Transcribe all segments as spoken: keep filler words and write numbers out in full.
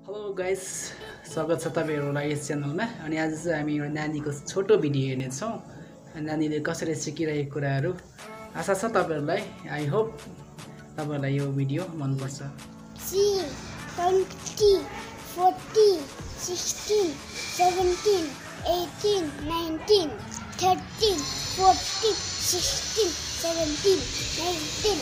Hello guys, स्वागत छ तपाईहरुलाई यस च्यानलमा। अनि आज चाहिँ हामी एउटा नानीको छोटो भिडियो हेर्नेछौँ। नानीले कसरी सिकिरहेको कुराहरू आशा छ तपाईहरुलाई। आई होप तपाईहरुलाई यो भिडियो मन पर्छ। twenty, forty, sixteen, seventeen, eighteen, nineteen, thirteen, fourteen, sixteen, seventeen, nineteen.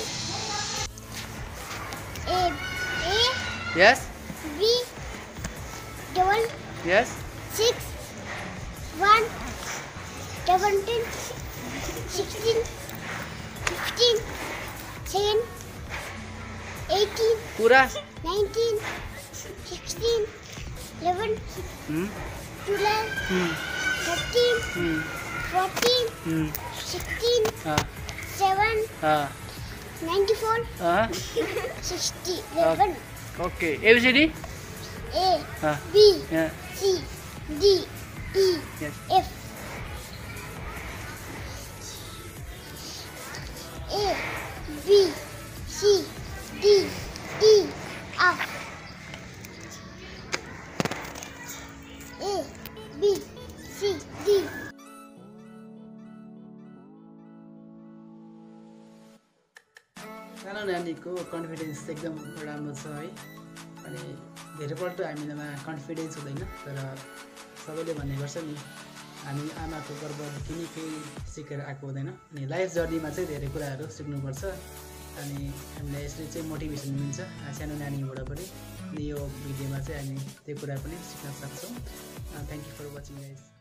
A, A, Yes. B, double, Yes. six, one, seventeen, sixteen, fifteen, seven, eighteen, पूरा nineteen, sixteen, eleven, हम्म twelve, हम्म thirteen, हम्म fourteen, हम्म sixteen, हां seven, हां ninety-four, हां sixty, eleven. Okay. A B C D A, हां B, या C, D, E, yes F. A, B, C, D, E, F. A, B, C, D. सानो नानीको confidence एकदम राम्रो छ है। अनि धेरैपल्ट हामीमा कन्फिडेन्स हुँदैन, तर सबैले भन्ने गर्छ नि, हामी आमाको गर्भदेखि नै केही सिकेर आएको हुँदैन। अनि लाइफ जर्नीमा चाहिँ धेरै कुराहरू सिक्नुपर्छ। अनि हामीलाई यसले चाहिँ मोटिभेसन मिल्छ सानो नानीबाट पनि। अनि यो भिडियोमा चाहिँ हामी त्यो कुरा पनि सिक्न सक्छौँ। Thank you for watching guys.